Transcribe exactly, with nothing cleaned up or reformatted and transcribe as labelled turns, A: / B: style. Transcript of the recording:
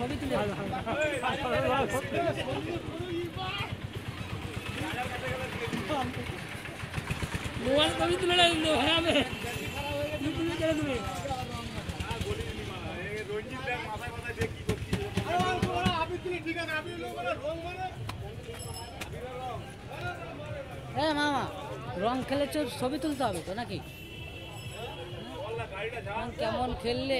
A: mobile ছবি তুলে হারাবে তুমি করে দেবে হ্যাঁ মামা রং খেলে ছবি তুলতে হবে তো নাকি কেমন খেললে